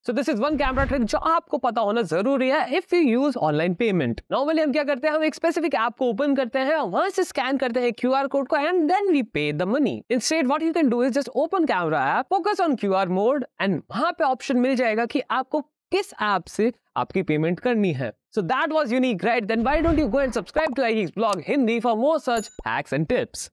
So this is one camera trick जो आपको पता होना जरूरी है if you use online payment. Normally हम क्या करते हैं, हम एक specific ऐप को ओपन करते हैं, वहां से स्कैन करते हैं QR कोड को and then we pay the money. Instead what you can do is just open camera app, focus on QR mode and वहां पे ऑप्शन मिल जाएगा कि आपको किस ऐप से आपकी पेमेंट करनी है. So that was unique, right? Then why don't you go and subscribe to iGeeksBlog Hindi for more such hacks and tips.